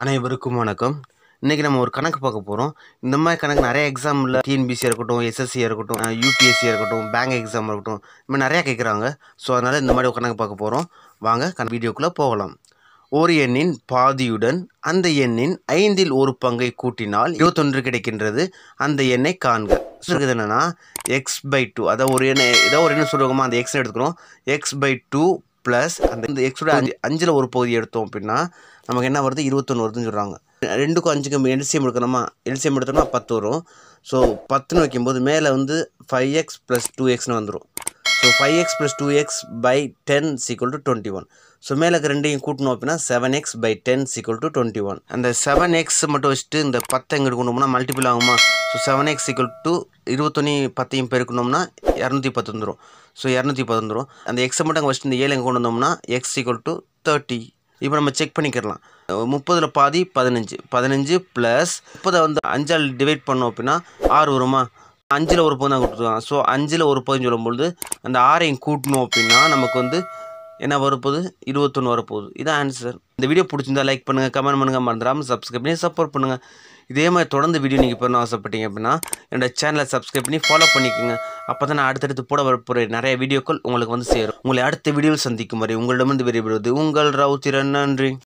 அனைவருக்கும் வணக்கம். இன்னைக்கு நம்ம ஒரு கணக்கு பார்க்க போறோம். இந்த மாதிரி கணக்கு நிறைய எக்ஸாம்ல டிஎன்பிசியா இருக்கட்டும், எஸ்எஸ்சியா இருக்கட்டும், யூபிஎஸ்சியா இருக்கட்டும், பேங்க் எக்ஸாம் இருக்கட்டும், இந்த மாதிரி நிறைய கேட்குறாங்க. ஸோ அதனால இந்த மாதிரி ஒரு கணக்கு பார்க்க போறோம். வாங்க வீடியோக்குள்ள போகலாம். ஒரு எண்ணின் பாதியுடன் அந்த எண்ணின் 5இல் ஒரு பங்கை கூட்டினால் 21 கிடைக்கின்றது. அந்த எண்ணை காண்க. சொல்றது என்னன்னா x/2, அதாவது ஒரு எண்ணை ஏதோ ஒரு எண்ணை சொல்லுவோமா, அந்த எக்ஸ் எடுத்துக்கிறோம். x/2 ப்ளஸ் அந்த எக்ஸோட 5ல் ஒரு பகுதி எடுத்தோம் அப்படின்னா நமக்கு என்ன வருது, 21 வருதுன்னு சொல்கிறாங்க. 2க்கும் 5க்கும் எல்சிஎம் எடுக்கணுமா, எல்சிஎம் எடுத்தோம்னா 10 வரும். ஸோ 10ன்னு வைக்கும்போது மேலே வந்து 5x + 2xன்னு வந்துடும். So 5x + 2x / 10 = 21. ஸோ மேலே ரெண்டையும் கூட்டணும் அப்படின்னா 7x / 10 = 21. அந்த 7x மட்டும் வச்சுட்டு இந்த 10 எங்கே கொண்டோம்னா மல்டிபிள் ஆகுமா. ஸோ 7x = 21 10 பெருக்கணும்னா 210 வந்துடும். ஸோ 210 வந்துடும். அந்த எக்ஸை மட்டும் அங்கே வச்சுட்டு இந்த 7 எங்கே கொண்டு வந்தோம்னா x = 30. இப்போ நம்ம செக் பண்ணிக்கிறலாம். 30ல் பாதி 15. 15 ப்ளஸ் 30 வந்து 5ஆல் டிவைட் பண்ணோம் அப்படின்னா 6 வருமா. 5ல் ஒரு பகுதி தான் கொடுத்துருவாங்க. ஸோ 5ல் ஒரு பகுதின்னு சொல்லும்பொழுது அந்த 6ஐயும் கூட்டணும் அப்படின்னா நமக்கு வந்து என்ன வரப்போகுது, 21 வரப்போகுது. இதான் ஆன்சர். இந்த வீடியோ பிடிச்சிருந்தா லைக் பண்ணுங்கள், கமெண்ட் பண்ணுங்கள், மறந்துடாமல் சப்ஸ்கிரைப் பண்ணி சப்போர்ட் பண்ணுங்கள். இதே மாதிரி தொடர்ந்து வீடியோ நீங்கள் பண்ணணும் ஆசைப்பட்டீங்க அப்படின்னா என்னோடய சேனலை சப்ஸ்கிரைப் பண்ணி ஃபாலோ பண்ணிக்கோங்க. அப்போ தான் நான் அடுத்தடுத்து போட வரப்போகிற நிறைய வீடியோக்கள் உங்களுக்கு வந்து சேரும். உங்களை அடுத்த வீடியோவில் சந்திக்கும் வரை உங்களிடமிருந்து விடைபெறுவது உங்கள் ராவுத்திரன். நன்றி.